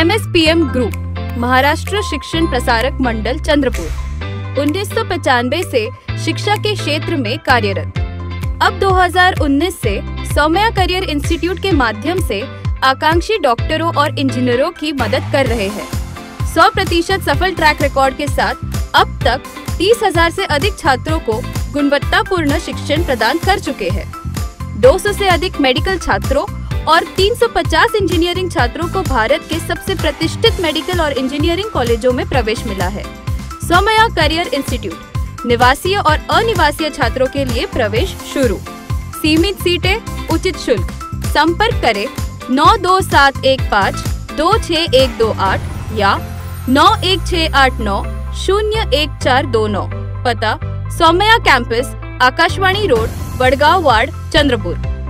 MSPM group, Maharashtra Shikshan Prasarak मंडल चंद्रपुर, 1995 से शिक्षा के क्षेत्र में कार्यरत। अब 2019 से सौम्या करियर इंस्टीट्यूट के माध्यम से आकांक्षी डॉक्टरों और इंजीनियरों की मदद कर रहे हैं। 100% सफल ट्रैक रिकॉर्ड के साथ अब तक 30,000 से अधिक छात्रों को गुणवत्तापूर्ण शिक्षण प्रदान कर चुके हैं। 200 से अधिक मेडिकल छात्रों और 350 इंजीनियरिंग छात्रों को भारत के सबसे प्रतिष्ठित मेडिकल और इंजीनियरिंग कॉलेजों में प्रवेश मिला है। सौम्या करियर इंस्टीट्यूट, निवासीय और अनिवासीय छात्रों के लिए प्रवेश शुरू। सीमित सीटें, उचित शुल्क। संपर्क करें 92715-26128 या 91689-01429। पता Saumya campus, Akashvani road, Wadgaon ward, Chandrapur.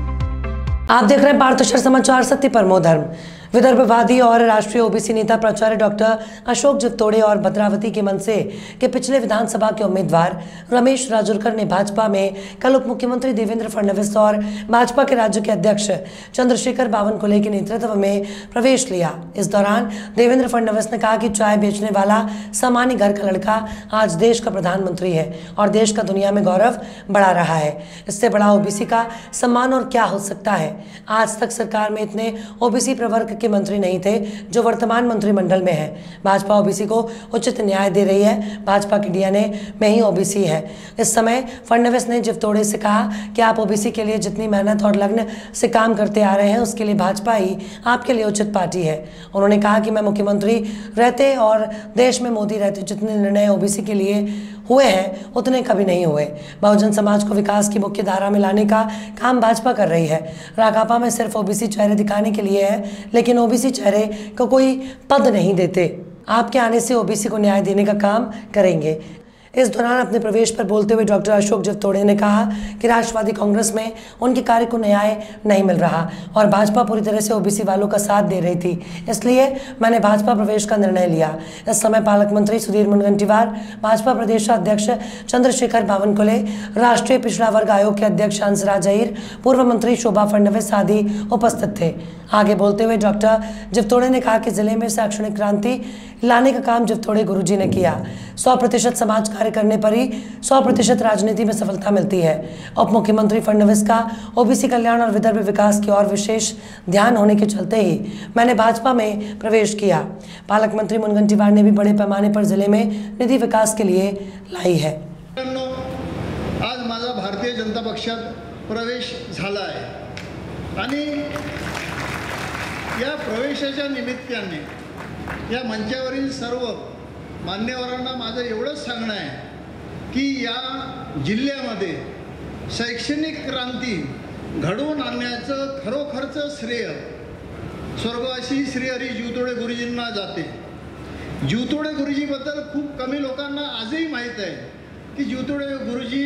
आप देख रहे हैं पार्थशर समाचार। सत्य परमो धर्म। विदर्भवादी और राष्ट्रीय ओबीसी नेता प्राचार्य डॉक्टर अशोक जितोड़े और भद्रावती के मनसे के पिछले विधानसभा के उम्मीदवार रमेश राजूरकर ने भाजपा में कल उप मुख्यमंत्री देवेंद्र फडणवीस और भाजपा के राज्य के अध्यक्ष चंद्रशेखर बावनकुले के नेतृत्व में प्रवेश लिया। इस दौरान देवेंद्र फडणवीस ने कहा कि चाय बेचने वाला सामान्य घर का लड़का आज देश का प्रधानमंत्री है और देश का दुनिया में गौरव बढ़ा रहा है। इससे बड़ा ओबीसी का सम्मान और क्या हो सकता है। आज तक सरकार में इतने ओबीसी प्रवर्ग के मंत्री नहीं थे जो वर्तमान मंत्रिमंडल में है। भाजपा ओबीसी को उचित न्याय दे रही है। भाजपा की डीएनए में ही ओबीसी है। इस समय फडणवीस ने जितोड़े से कहा कि आप ओबीसी के लिए जितनी मेहनत और लगन से काम करते आ रहे हैं उसके लिए भाजपा ही आपके लिए उचित पार्टी है। उन्होंने कहा कि मैं मुख्यमंत्री रहते और देश में मोदी रहते जितने निर्णय ओबीसी के लिए हुए हैं उतने कभी नहीं हुए। बहुजन समाज को विकास की मुख्य धारा में लाने का काम भाजपा कर रही है। राकापा में सिर्फ ओबीसी चेहरे दिखाने के लिए है, लेकिन ओबीसी चेहरे को कोई पद नहीं देते। आपके आने से ओबीसी को न्याय देने का काम करेंगे। इस दौरान अपने प्रवेश पर बोलते हुए डॉक्टर अशोक जितोड़े ने कहा कि राष्ट्रवादी कांग्रेस में उनके कार्य को न्याय नहीं मिल रहा और भाजपा पूरी तरह से ओबीसी वालों का साथ दे रही थी, इसलिए मैंने भाजपा प्रवेश का निर्णय लिया। इस समय पालक मंत्री सुधीर मुनगंटीवार, भाजपा प्रदेश अध्यक्ष चंद्रशेखर बावनकुले, राष्ट्रीय पिछड़ा वर्ग आयोग के अध्यक्ष हंसराज अहीर, पूर्व मंत्री शोभा फडणवीस आदि उपस्थित थे। आगे बोलते हुए डॉक्टर जितोड़े ने कहा कि जिले में शैक्षणिक क्रांति लाने का काम जितोड़े गुरुजी ने किया। 100% समाज कार्य करने पर ही 100% राजनीति में सफलता मिलती है। उप मुख्यमंत्री फडणवीस का ओबीसी कल्याण और विदर्भ विकास की ओर विशेष ध्यान होने के चलते ही मैंने भाजपा में प्रवेश किया। पालक मंत्री मुनगंटीवार ने भी बड़े पैमाने पर जिले में निधि विकास के लिए लाई है। आज माझा भारतीय जनता पक्षात प्रवेश झाला आहे आणि या प्रवेशाच्या निमित्ताने या मंचावरील सर्व मान्यवरांना माझं एवढंच सांगणं आहे की या जिल्ह्यामध्ये शैक्षणिक क्रांती घडवून आणण्याचं खरोखरचं श्रेय स्वर्गवासी श्री हरी जितोडे गुरुजींना जाते। जितोडे गुरुजीबद्दल खूप कमी लोकांना आजही माहीत आहे की जितोडे गुरुजी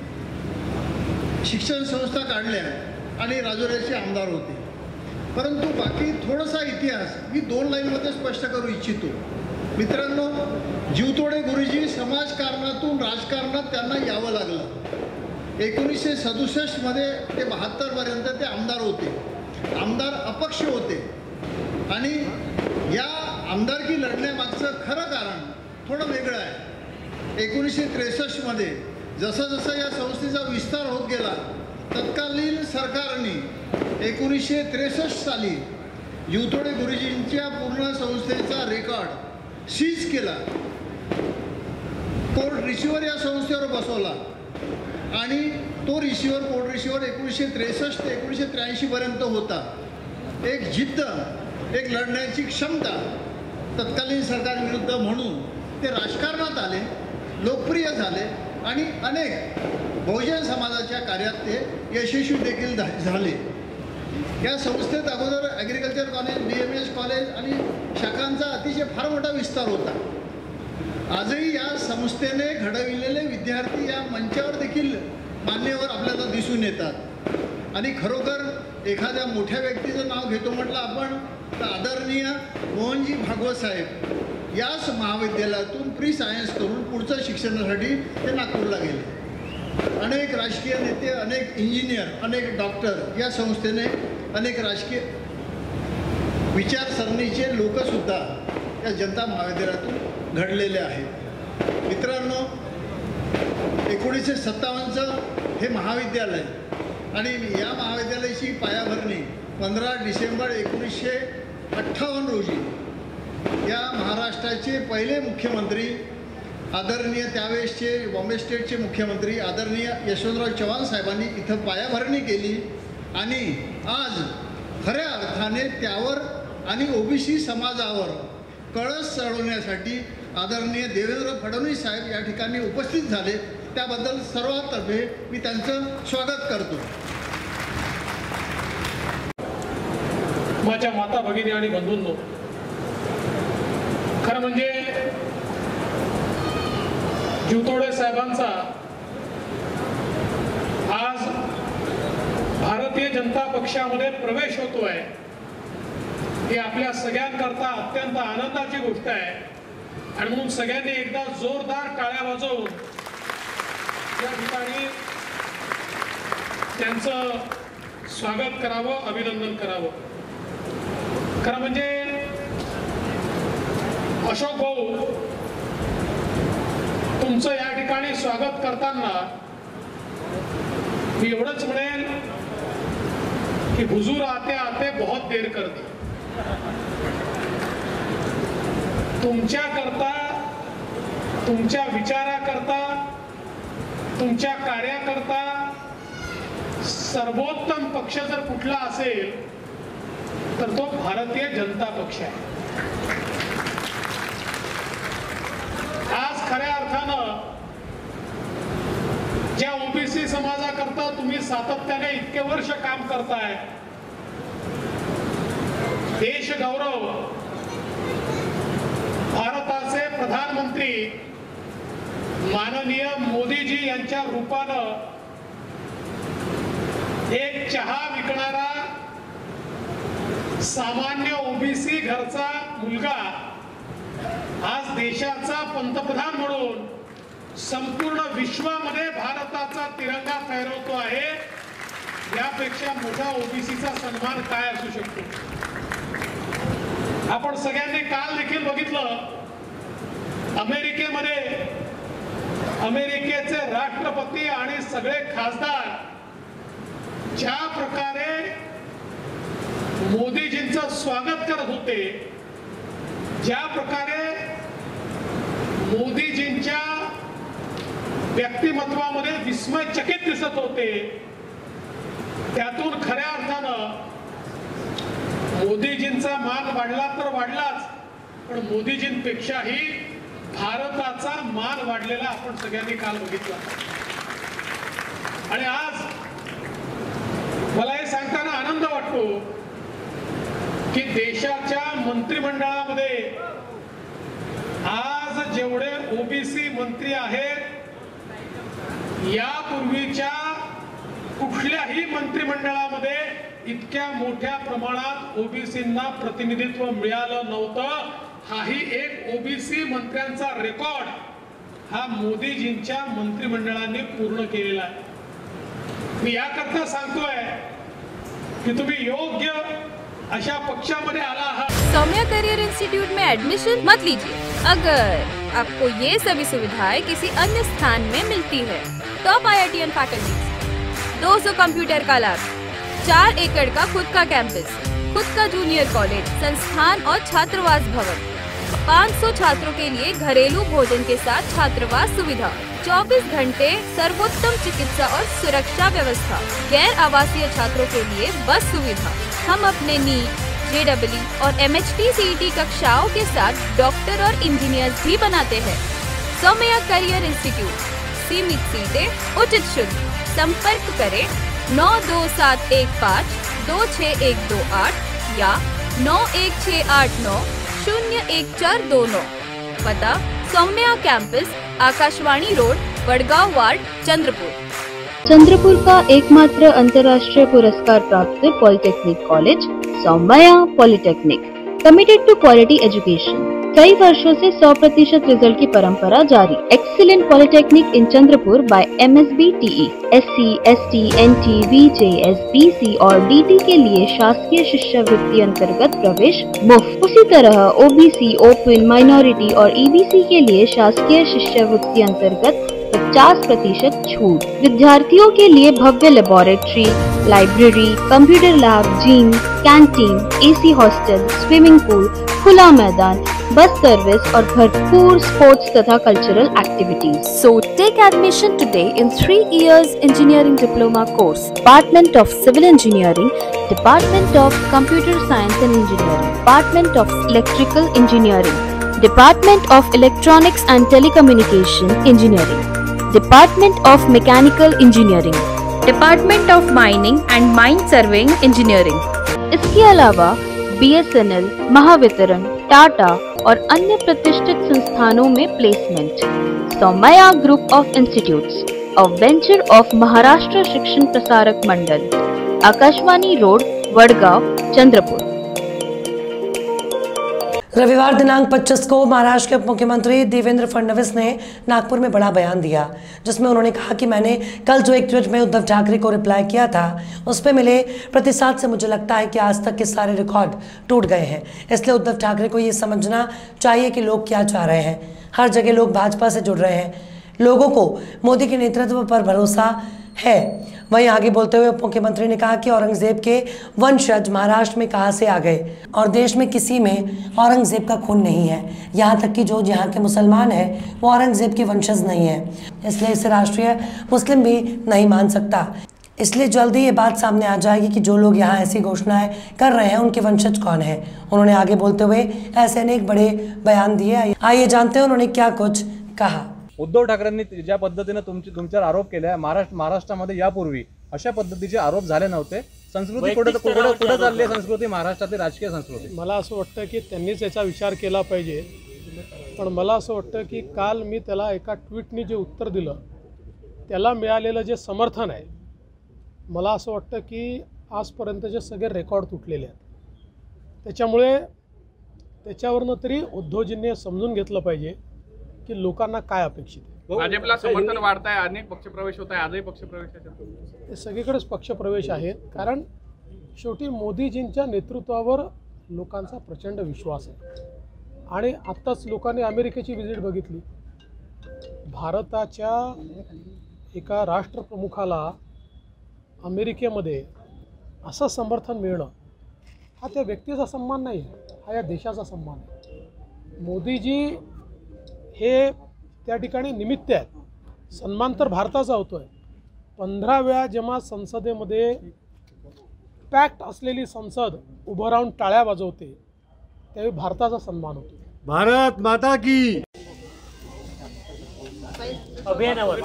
शिक्षण संस्था काढल्या आणि राजुऱ्याचे आमदार होते। परंतु बाकी थोडासा इतिहास मी 2 लाईनमध्ये स्पष्ट करू इच्छितो। मित्रांनो, जितोडे गुरुजी समाजकारणातून राजकारणात त्यांना यावं लागलं। 1967 मध्ये ते 72 पर्यंत ते आमदार होते। आमदार अपक्ष होते आणि या आमदारकी लढण्यामागचं खरं कारण थोडं वेगळं आहे। 1963 मध्ये जसं जसं या संस्थेचा विस्तार होत गेला, तत्कालीन सरकारने 1963 साली जितोडे गुरुजींच्या पूर्ण संस्थेचा रेकॉर्ड सीज केला। कोर्ट रिसिव्हर या संस्थेवर बसवला आणि तो रिसिव्हर कोर्ट रिसिव्हर 1963 ते 1983 पर्यंत होता। एक जिद्द, एक लढण्याची क्षमता तत्कालीन सरकारविरुद्ध म्हणून ते राजकारणात आले, लोकप्रिय झाले आणि अनेक बहुजन समाजाच्या कार्यात ते यशस्वी देखील झाले। या संस्थेत अगोदर ॲग्रिकल्चर कॉलेज, BMS कॉलेज आणि शाखांचा अतिशय फार मोठा विस्तार होता। आजही या संस्थेने घडविलेले विद्यार्थी या मंचावर देखील मान्यवर आपल्याला दिसून येतात आणि खरोखर एखाद्या मोठ्या व्यक्तीचं नाव घेतो म्हटलं आपण तर आदरणीय मोहनजी भागवत साहेब याच महाविद्यालयातून प्री सायन्स करून पुढच्या शिक्षणासाठी ते नागपूरला गेले। अनेक राजकीय नेते, अनेक इंजिनियर, अनेक डॉक्टर या संस्थेने अनेक राजकीय विचारसरणीचे लोकसुद्धा या जनता महाविद्यालयातून घडलेले आहेत. मित्रांनो, 1957चं हे महाविद्यालय आणि या महाविद्यालयाची पायाभरणी 15 डिसेंबर 1958 रोजी या महाराष्ट्राचे पहिले मुख्यमंत्री आदरणीय त्यावेळेसचे बॉम्बे स्टेटचे मुख्यमंत्री आदरणीय यशवंतराव चव्हाण साहेबांनी इथं पायाभरणी केली आणि आज खऱ्या अर्थाने त्यावर आणि ओबीसी समाजावर कळस चढवण्यासाठी आदरणीय देवेंद्र फडणवीस साहेब या ठिकाणी उपस्थित झाले. त्याबद्दल सर्वांतर्फे मी त्यांचं स्वागत करतो. माझ्या माता भगिनी आणि बंधूंनो, खरं म्हणजे जीवतोडे साहेबांचा आज भारतीय जनता पक्षामध्ये प्रवेश होतोय ही आपल्या सगळ्यांकरता अत्यंत आनंदाची गोष्ट आहे आणि म्हणून सगळ्यांनी एकदा जोरदार टाळ्या वाजवून या ठिकाणी त्यांचं स्वागत करावं, अभिनंदन करावं. खरं म्हणजे अशोक भाऊ, तुमचं या ठिकाणी स्वागत करताना मी एवढंच म्हणेन की हुजूर आते आते बहुत देर कर दी. तुमच्या करता, तुमच्या विचाराकरता, तुमच्या कार्याकरता सर्वोत्तम पक्ष जर कुठला असेल तर तो भारतीय जनता पक्ष आहे. आज खऱ्या अर्थानं ज्या ओबीसी समाजाकरता तुम्ही सातत्याने इतके वर्ष काम करताय, देश गौरव भारताचे प्रधानमंत्री माननीय मोदीजी यांच्या रूपानं एक चहा विकणारा सामान्य ओबीसी घरचा मुलगा आज देशाचा पंतप्रधान म्हणून संपूर्ण विश्वामध्ये भारताचा तिरंगा फहरवतो आहे. यापेक्षा मोठा ओबीसीचा सन्मान काय असू शकतो. आपण सगळ्यांनी काल देखील बघितलं, अमेरिकेमध्ये अमेरिकेचे राष्ट्रपती आणि सगळे खासदार ज्या प्रकारे मोदीजींचं स्वागत करत होते, ज्या प्रकारे मोदीजींच्या व्यक्तिमत्वामध्ये विस्मयचकित दिसत होते, त्यातून खऱ्या अर्थानं मोदीजींचा मान वाढला तर वाढलाच, पण मोदीजींपेक्षाही भारताचा मान वाढलेला आपण सगळ्यांनी काल बघितला. आणि आज मला हे सांगताना आनंद वाटतो की देशाच्या मंत्रिमंडळामध्ये आज जेवढे ओबीसी मंत्री आहेत, यापूर्वीच्या कुठल्याही मंत्रिमंडळामध्ये इतक्या मोठ्या प्रमाणात ओबीसींना प्रतिनिधित्व मिळालं नव्हतं. हाही एक ओबीसी मंत्र्यांचा रेकॉर्ड हा मोदीजींच्या मंत्रिमंडळाने पूर्ण केलेला आहे. मी याकरता सांगतोय कि तुम्ही योग्य अशा पक्षामध्ये आला आहात. सौम्या करियर इंस्टीट्यूट में एडमिशन मत लीजिए अगर आपको ये सभी सुविधाएं किसी अन्य स्थान में मिलती है. टॉप IITian फैकल्टी, 200 कंप्यूटर का लैब, 4 एकड़ का खुद का कैंपस, खुद का जूनियर कॉलेज, संस्थान और छात्रावास भवन, 500 छात्रों के लिए घरेलू भोजन के साथ छात्रावास सुविधा, 24 घंटे सर्वोत्तम चिकित्सा और सुरक्षा व्यवस्था, गैर आवासीय छात्रों के लिए बस सुविधा. हम अपने नीट, JEE और MHT CET कक्षाओं के साथ डॉक्टर और इंजीनियर्स भी बनाते हैं. सौम्या करियर इंस्टीट्यूट, सीमित सीटें, उचित शुल्क. संपर्क करें 92715 26128 या 91689 01429. पता Saumya campus, Akashvani road, Wadgaon ward, Chandrapur. Chandrapur का एकमात्र अंतर्राष्ट्रीय पुरस्कार प्राप्त polytechnic college Saumya polytechnic, committed to quality education. कई वर्षों से 100% रिजल्ट की परंपरा जारी। Excellent polytechnic in Chandrapur by MSBTE। SC, ST, NT, VJS, BC और DT के लिए शासकीय शिष्यवृत्ति अंतर्गत प्रवेश मुफ्त। उसी तरह OBC, ओपन, माइनॉरिटी और EBC के लिए शासकीय शिष्यवृत्ति अंतर्गत 50% छूट। विद्यार्थियों के लिए भव्य laboratory, library, computer lab, gym, canteen, AC hostel, swimming pool, खुला मैदान, बस सर्विस और भरपूर स्पोर्ट्स तथा cultural activities. So take admission today in 3 years engineering diploma course, Department of Civil Engineering, Department of Computer Science and Engineering, Department of Electrical Engineering, Department of Electronics and Telecommunication Engineering, Department of Mechanical Engineering, Department of Mining and Mine Surveying Engineering। इसके अलावा BSNL, Mahavitaran, Tata और अन्य प्रतिष्ठित संस्थानों में placement. Saumya group of institutes, a venture of Maharashtra Shikshan Prasarak Mandal, Akashvani road, Wadgaon, Chandrapur. रविवार दिनांक 25 को महाराष्ट्र के उप मुख्यमंत्री देवेंद्र फडणवीस ने नागपुर में बड़ा बयान दिया, जिसमें उन्होंने कहा कि मैंने कल जो एक ट्वीट में उद्धव ठाकरे को रिप्लाई किया था, उस पर मिले प्रतिसाद से मुझे लगता है कि आज तक के सारे रिकॉर्ड टूट गए हैं। इसलिए उद्धव ठाकरे को ये समझना चाहिए कि लोग क्या चाह रहे हैं। हर जगह लोग भाजपा से जुड़ रहे हैं, लोगों को मोदी के नेतृत्व पर भरोसा है। वहीं आगे बोलते हुए उप मुख्यमंत्री ने कहा कि औरंगजेब के वंशज महाराष्ट्र में कहां से आ गए और देश में किसी में औरंगजेब का खून नहीं है। यहां तक कि जो यहाँ के मुसलमान हैं वो औरंगजेब के वंशज नहीं है, इसलिए इसे राष्ट्रीय मुस्लिम भी नहीं मान सकता। इसलिए जल्दी ये बात सामने आ जाएगी कि जो लोग यहाँ ऐसी घोषणाएं कर रहे हैं उनके वंशज कौन है। उन्होंने आगे बोलते हुए ऐसे अनेक बड़े बयान दिए। आइए जानते हैं उन्होंने क्या कुछ कहा। उद्धव ठाकरेंनी ज्या पद्धतीने तुमच्यावर आरोप केले, महाराष्ट्रामध्ये यापूर्वी अशा पद्धतीचे आरोप झाले नव्हते। संस्कृती कुठे चालली आहे? संस्कृती महाराष्ट्रातील राजकीय संस्कृती। मला असं वाटतं की त्यांनीच याचा विचार केला पाहिजे, पण मला असं वाटतं की काल मी त्याला एका ट्विटनी जे उत्तर दिलं त्याला मिळालेलं जे समर्थन आहे, मला असं वाटतं की आजपर्यंतचे सगळे रेकॉर्ड तुटलेले आहेत। त्याच्यामुळे त्याच्यावरनं तरी उद्धवजींनी समजून घेतलं पाहिजे की लोकांना काय अपेक्षित आहे। भाजपला समर्थन वाढताय, अनेक पक्षप्रवेश होत आहे, आजही पक्षप्रवेश हे सगळीकडेच पक्षप्रवेश आहेत, कारण शेवटी मोदीजींच्या नेतृत्वावर लोकांचा प्रचंड विश्वास आहे। आणि आत्ताच लोकांनी अमेरिकेची व्हिजिट बघितली। भारताच्या एका राष्ट्रप्रमुखाला अमेरिकेमध्ये असं समर्थन मिळणं हा त्या व्यक्तीचा सन्मान नाही आहे, हा या देशाचा सन्मान आहे। मोदीजी हे त्या ठिकाणी निमित्त आहेत। सन्मान तर भारताचा होतोय। 15 वेळा जेव्हा संसदेमध्ये पॅक्ट असलेली संसद उभं राहून टाळ्या वाजवते त्यावेळी भारताचा सन्मान होतो। भारत माता की। अभियानावर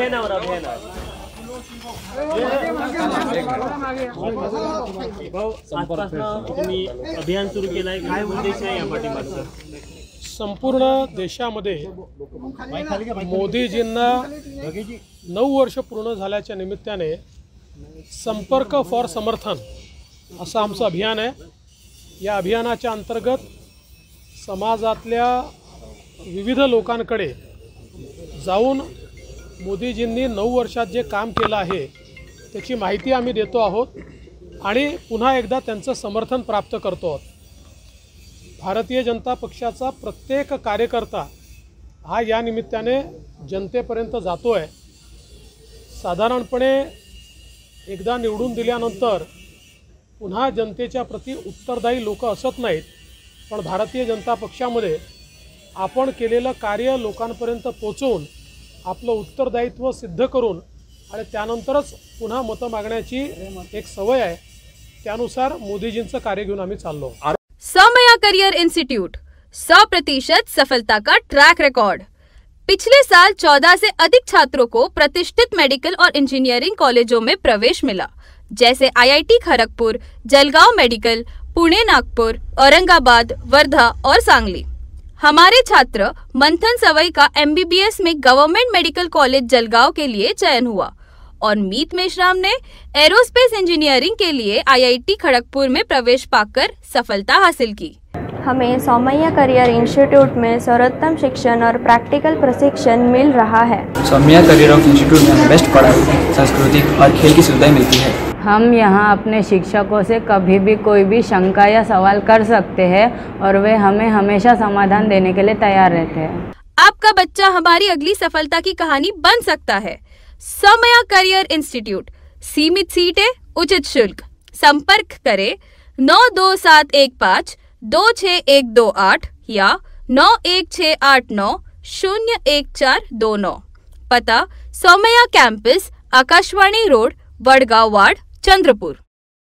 आजपासून तुम्ही अभियान सुरू केलं आहे, काय उद्देश आहे या पाठीमागचा? संपूर्ण देशामध्ये मोदीजींना 9 वर्ष पूर्ण झाल्याच्या निमित्ताने संपर्क फॉर समर्थन असं आमचं अभियान आहे। या अभियानाच्या अंतर्गत समाजातल्या विविध लोकांकडे जाऊन मोदीजींनी 9 वर्षात जे काम केलं आहे त्याची माहिती आम्ही देतो आहोत आणि पुन्हा एकदा त्यांचं समर्थन प्राप्त करतो आहोत। भारतीय जनता पक्षाचा प्रत्येक कार्यकर्ता हा या निमित्ताने जनतेपर्यंत जातो आहे। साधारणपणे एकदा निवडून दिल्यानंतर पुन्हा जनतेच्या प्रति उत्तरदायी लोक असत नाहीत, पण भारतीय जनता पक्षामध्ये आपण केलेलं कार्य लोकांपर्यंत पोहोचवून आपलं उत्तरदायित्व सिद्ध करून आणि त्यानंतरच पुन्हा मतं मागण्याची एक सवय आहे। त्यानुसार मोदीजींचं कार्य घेऊन आम्ही चाललो। सौमया करियर इंस्टीट्यूट, 100% सफलता का ट्रैक रिकॉर्ड। पिछले साल 14 से अधिक छात्रों को प्रतिष्ठित मेडिकल और इंजीनियरिंग कॉलेजों में प्रवेश मिला, जैसे IIT खड़गपुर, जलगांव मेडिकल, पुणे, नागपुर, औरंगाबाद, वर्धा और सांगली। हमारे छात्र मंथन सवई का MBBS में गवर्नमेंट मेडिकल कॉलेज जलगांव के लिए चयन हुआ और मीत मेश्राम ने एरोस्पेस इंजीनियरिंग के लिए IIT खड़गपुर में प्रवेश पाकर सफलता हासिल की। हमें सौम्या करियर इंस्टीट्यूट में सर्वोत्तम शिक्षण और प्रैक्टिकल प्रशिक्षण मिल रहा है। सौम्या करियर ऑफ इंस्टीट्यूट में बेस्ट पढ़ाई, सांस्कृतिक और खेल की सुविधाएं मिलती है। हम यहाँ अपने शिक्षकों से कभी भी कोई भी शंका या सवाल कर सकते हैं और वे हमें हमेशा समाधान देने के लिए तैयार रहते हैं। आपका बच्चा हमारी अगली सफलता की कहानी बन सकता है। सौम्या करियर इंस्टीट्यूट, सीमित सीटें, उचित शुल्क। संपर्क करें 92715 26128 या 9168901429। पता Saumya campus, Akashvani road, Wadgaon ward, Chandrapur.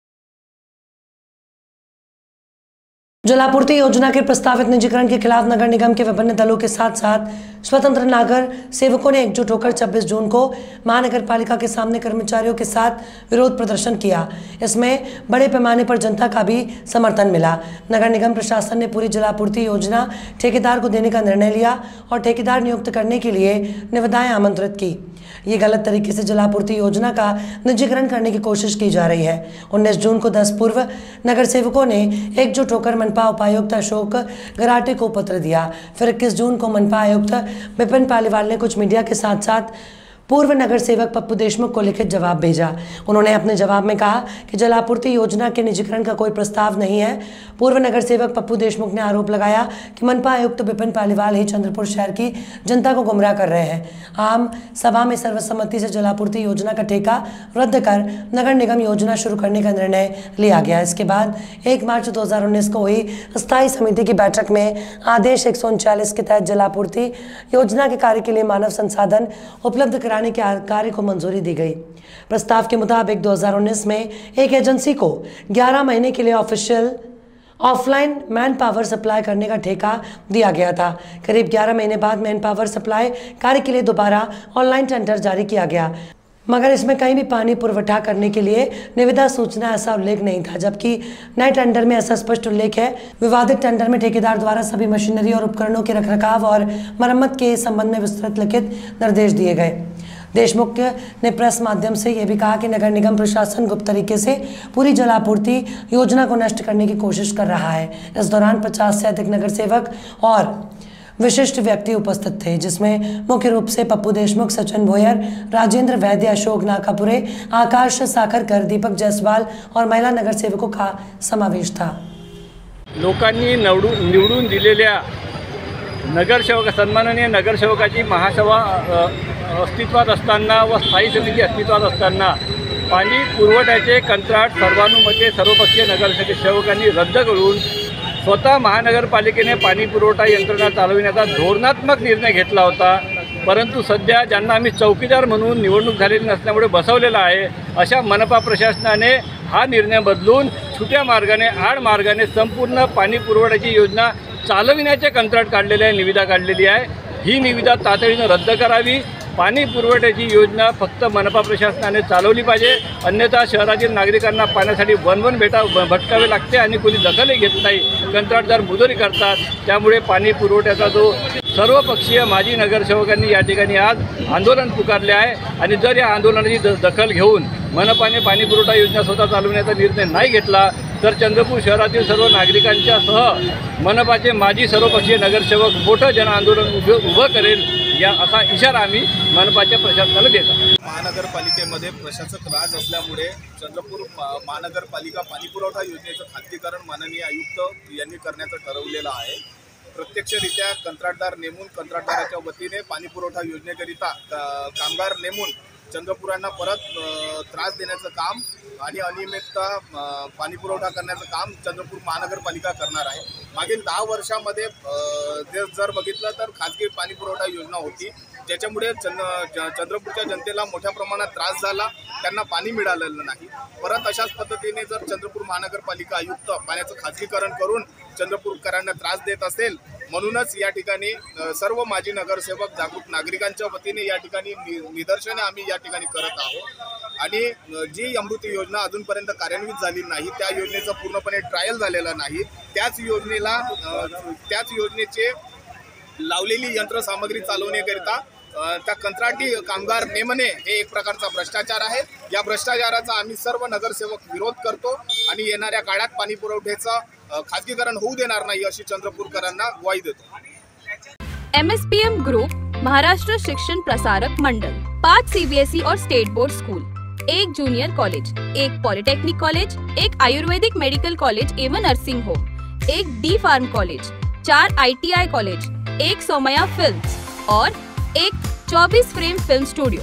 जलापूर्ति योजना के प्रस्तावित निजीकरण के खिलाफ नगर निगम के विभिन्न दलों के साथ साथ स्वतंत्र नगर सेवकों ने एकजुट होकर 26 जून को महानगर पालिका के सामने कर्मचारियों के साथ विरोध प्रदर्शन किया। इसमें बड़े पैमाने पर जनता का भी समर्थन मिला। नगर निगम प्रशासन ने पूरी जलापूर्ति योजना ठेकेदार को देने का निर्णय लिया और ठेकेदार नियुक्त करने के लिए निविदाएं आमंत्रित की। ये गलत तरीके से जलापूर्ति योजना का निजीकरण करने की कोशिश की जा रही है। 19 जून को 10 पूर्व नगर सेवकों ने एकजुट होकर मनपा उपायुक्त अशोक गराटे को पत्र दिया। फिर 21 जून को मनपा आयुक्त विपिन पालीवाल ने कुछ मीडिया के साथ साथ पूर्व नगर सेवक पप्पू देशमुख को लिखित जवाब भेजा। उन्होंने अपने जवाब में कहा कि जलापूर्ति योजना के निजीकरण का कोई प्रस्ताव नहीं है। पूर्व नगर सेवक पप्पू देशमुख ने आरोप लगाया कि मनपा आयुक्त विपिन पालीवाल ही चंद्रपुर शहर की जनता को गुमराह कर रहे हैं। आम सभा में सर्वसम्मति से जलापूर्ति योजना का ठेका रद्द कर नगर निगम योजना शुरू करने का निर्णय लिया गया। इसके बाद 1 मार्च 2019 को हुई स्थायी समिति की बैठक में आदेश 139 के तहत जलापूर्ति योजना के कार्य के लिए मानव संसाधन उपलब्ध के कार्य को मंजूरी दी गई। प्रस्ताव के मुताबिक 2019 में एक एजेंसी को 11 महीने के लिए ऑफलाइन मैन पावर सप्लाई करने का ठेका दिया गया था। करीब 11 महीने बाद मैन पावर सप्लाई कार्य के लिए दोबारा ऑनलाइन टेंडर जारी किया गया, मगर इसमें कहीं भी पानी पुरवठा करने के लिए निविदा सूचना ऐसा उल्लेख नहीं था, जबकि नए टेंडर में ऐसा स्पष्ट उल्लेख है। विवादित टेंडर में ठेकेदार द्वारा सभी मशीनरी और उपकरणों के रखरखाव और मरम्मत के संबंध में विस्तृत लिखित निर्देश दिए गए। देशमुख ने प्रेस माध्यम से यह भी कहा कि नगर निगम प्रशासन गुप्त तरीके से पूरी जलापूर्ति योजना को नष्ट करने की कोशिश कर रहा है। इस दौरान 50 से अधिक नगर सेवक और विशिष्ट व्यक्ति उपस्थित थे, जिसमें मुख्य रूप से पप्पू देशमुख, सचिन भोयर, राजेंद्र वैद्य, अशोक नाकापुरे, आकाश साखरकर, दीपक जायसवाल और महिला नगर सेवकों का समावेश था। लोकांनी निवडून दिलेल्या नगरसेवक, सन्माननीय नगरसेवकाची महासभा अस्तित्वात असताना व स्थायी समिती अस्तित्वात असताना पाणी पुरवठ्याचे कंत्राट सर्वानुमते सर्वपक्षीय नगरसेवकांनी रद्द करून स्वतः महानगरपालिकेने पाणी पुरवठा यंत्रणा चालविण्याचा धोरणात्मक निर्णय घेतला होता। परंतु सध्या ज्यांना आम्ही चौकीदार म्हणून निवडणूक झालेली नसल्यामुळे बसवलेला आहे, अशा मनपा प्रशासनाने हा निर्णय बदलून छुट्या मार्गाने, आड मार्गाने संपूर्ण पाणी पुरवठ्याची योजना चालविण्याचे कंत्राट काढलेले आहे, निविदा काढलेली आहे। ही निविदा तातडीने रद्द करावी। पाणी पुरवठ्याची योजना फक्त मनपा प्रशासनाने चालवली पाहिजे, अन्यथा शहरातील नागरिकांना पाण्यासाठी वन भटकावे लागते आणि कोणी दखलही घेत नाही। कंत्राटदार मुजोरी करतात, त्यामुळे पाणी पुरवठ्याचा जो सर्वपक्षीय माजी नगरसेवकांनी या ठिकाणी आज आंदोलन पुकारले आहे आणि जर या आंदोलनाची दखल घेऊन मनपाने पाणी पुरवठा योजना स्वतः चालवण्याचा निर्णय नाही घेतला तर चंद्रपूर शहरातील सर्व नागरिकांच्या सह मनपाचे माजी सर्वपक्षीय नगरसेवक मोठं जन आंदोलन उभं करेल या असा इशारा आम्ही मनपाच्या प्रशासनाला देतो। महानगरपालिकेमध्ये प्रशासक राज असल्यामुळे चंद्रपूर महानगरपालिका पाणीपुरवठा योजनेचं खाजगीकरण माननीय आयुक्त यांनी करण्याचं ठरवलेलं आहे। प्रत्यक्षरित्या कंत्राटदार नेमून कंत्राटदाराच्या वतीने पाणीपुरवठा योजनेकरिता कामगार नेमून चंद्रपुरांना परत त्रास देण्याचं काम आणि अनियमितता पाणीपुरवठा करण्याचं काम चंद्रपूर महानगरपालिका करणार आहे। मागील 10 वर्षामध्ये जर बघितलं तर खाजगी पाणीपुरवठा योजना होती, ज्याच्यामुळे चंद्रपूरच्या जनतेला मोठ्या प्रमाणात त्रास झाला, त्यांना पाणी मिळालेलं नाही। परत अशाच पद्धतीने जर चंद्रपूर महानगरपालिका आयुक्त पाण्याचं खाजगीकरण करून चंद्रपूरकरांना त्रास देत असेल, म्हणूनच या ठिकाणी सर्व माजी नगरसेवक जागरूक नागरिकांच्या वतीने या ठिकाणी निदर्शने आम्ही या ठिकाणी करत आहोत। आणि जी अमृत योजना अजूनपर्यंत कार्यान्वित झाली नाही, त्या योजनेचं पूर्णपणे ट्रायल झालेलं नाही, त्याच योजनेचे लावलेली यंत्रसामग्री चालवण्याकरिता त्या कंत्राटी कामगार नेमणे हे एक प्रकारचा भ्रष्टाचार आहे। या भ्रष्टाचाराचा आम्ही सर्व नगरसेवक विरोध करतो आणि येणाऱ्या काळात पाणी पुरवठ्याचा खाजगीकरण होऊ देणार नाही अशी चंद्रपूरकरांना ग्वाही देतो। MSPM group, Maharashtra Shikshan Prasarak Mandal, 5 CBSE और state board school, 1 junior college, 1 polytechnic college, 1 Ayurvedic medical college एवं nursing home, 1 D pharm college, 4 ITI college, 1 Saumya films और 1 24 फ्रेम फिल्म स्टूडियो,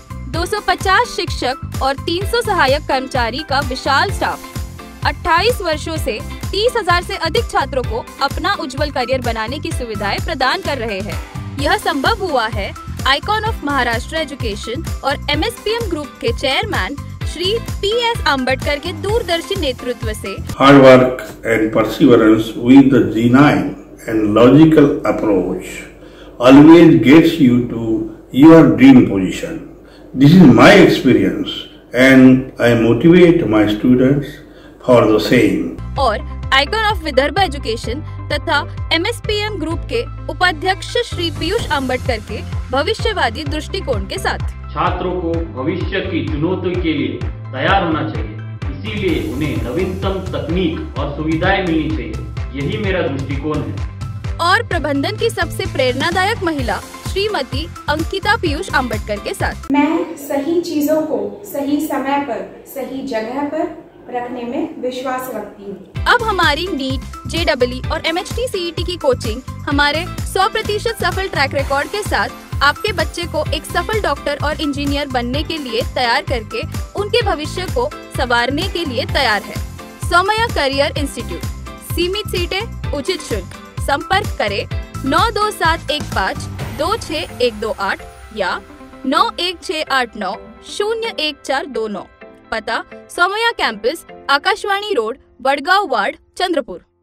250 शिक्षक और 300 सहायक कर्मचारी का विशाल स्टाफ 28 वर्षों से 30,000 से अधिक छात्रों को अपना उज्जवल करियर बनाने की सुविधाएं प्रदान कर रहे हैं। यह संभव हुआ है आइकॉन ऑफ महाराष्ट्र एजुकेशन और MSPM ग्रुप के चेयरमैन श्री PS आम्बेडकर के दूरदर्शी नेतृत्व से। Hard work and perseverance with the genuine and logical approach always gets you to your dream position. This is my experience and I motivate my students for the same. और icon of Vidarbha education तथा MSPM group के उपाध्यक्ष श्री पीयूष आम्बेडकर के भविष्यवादी दृष्टिकोण के साथ। छात्रों को भविष्य की चुनौती के लिए तैयार होना चाहिए, इसीलिए उन्हें नवीनतम तकनीक और सुविधाएं मिलनी चाहिए, यही मेरा दृष्टिकोण है। और प्रबंधन की सबसे प्रेरणादायक महिला श्रीमती अंकिता पीयूष आम्बेडकर के साथ। मैं सही चीजों को सही समय पर सही जगह पर रखने में विश्वास रखती हूँ। अब हमारी नीट, JEE और MHT CET की कोचिंग हमारे 100% सफल ट्रैक रिकॉर्ड के साथ आपके बच्चे को एक सफल डॉक्टर और इंजीनियर बनने के लिए तैयार करके उनके भविष्य को संवारने के लिए तैयार है। सोमया करियर इंस्टीट्यूट, सीमित सीटें, उचित शुल्क। संपर्क करें 92715 26128 या 91689 01429। पता Saumya campus, Akashvani road, Wadgaon ward, Chandrapur.